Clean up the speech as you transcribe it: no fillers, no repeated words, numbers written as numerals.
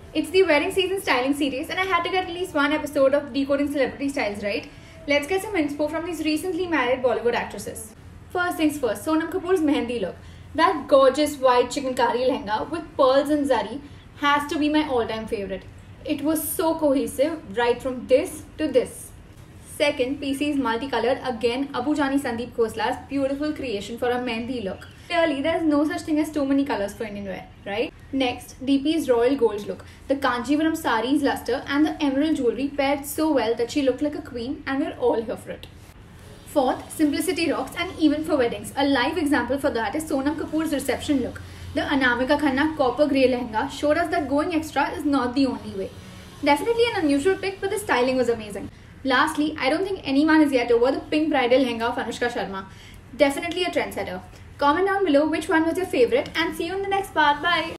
It's the wedding season styling series and I had to get at least one episode of Decoding Celebrity Styles, right? Let's get some inspo from these recently married Bollywood actresses. First things first, Sonam Kapoor's mehendi look. That gorgeous white chikankari lehenga with pearls and zari has to be my all-time favorite. It was so cohesive right from this to this. Second, PC's multicolored, again Abujani Sandeep Khosla's beautiful creation for a mehendi look. Clearly, there is no such thing as too many colors for Indian wear, right? Next, DP's royal gold look. The Kanjivaram sari's luster and the emerald jewelry paired so well that she looked like a queen and we're all here for it. Fourth, simplicity rocks, and even for weddings. A live example for that is Sonam Kapoor's reception look. The Anamika Khanna copper grey lehenga showed us that going extra is not the only way. Definitely an unusual pick, but the styling was amazing. Lastly, I don't think anyone is yet over the pink bridal lehenga of Anushka Sharma. Definitely a trendsetter. Comment down below which one was your favorite and see you in the next part. Bye!